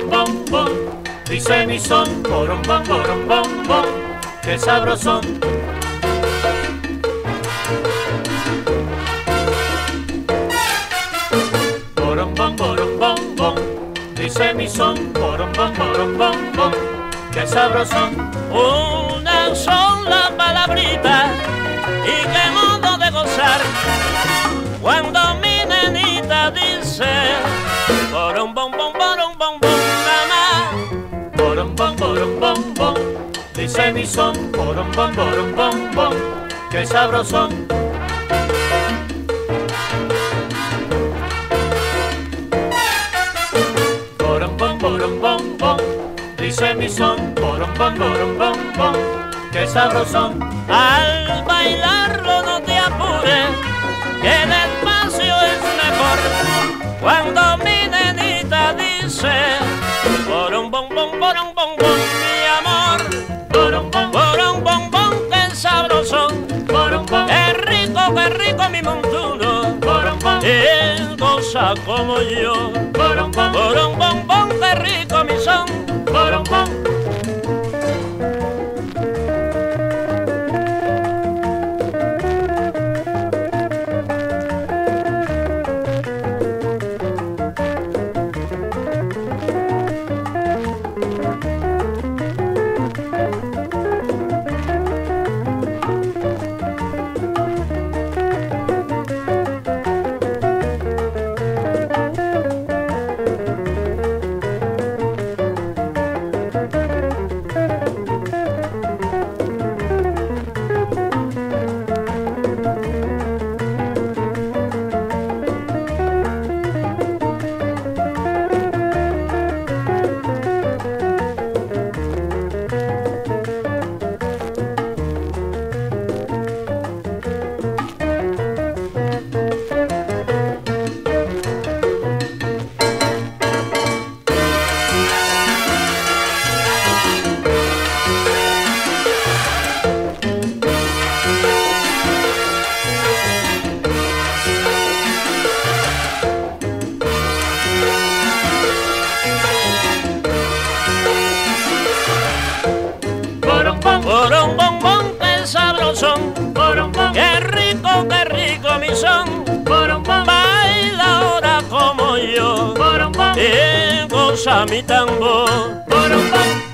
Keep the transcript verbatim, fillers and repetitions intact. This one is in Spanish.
bom, bom, dice mi son, borom, bom, borom, bom, bom, qué sabrosón. Borom, bom, borom, bom, bom, dice mi son, borom, bom, borom, bom, bom, qué sabrosón. Una sola palabrita y qué modo de gozar cuando mi nenita dice borom, bom, bom, borom, bom, bom, mamá. Borom, bom, borom, bom, bom, dice mi son, borom, bom, borom, bom, bom, qué sabrosón. Borom, bom, borom, bom, bom, dice mi son, borom, bom, borom, bom, bom, qué sabrosón. Al bailarlo no te apures, que despacio es mejor. Cuando mi nenita dice borom, bom, bom, borom, bom, bom, mi amor. Borom, bom, Borom, bom, bom, qué sabrosón. borom, bom, Qué rico, qué rico mi montuno. borom, bom, Él goza como yo. borom, bom, Borom, bom, bom, qué rico mi son. borom, bom. Borom, bom, bom, qué sabrosón. Borom, bom, Qué rico, qué rico mi son. borom, bom, Baila ahora como yo borom, bom, y goza mi tambor. borom, bom.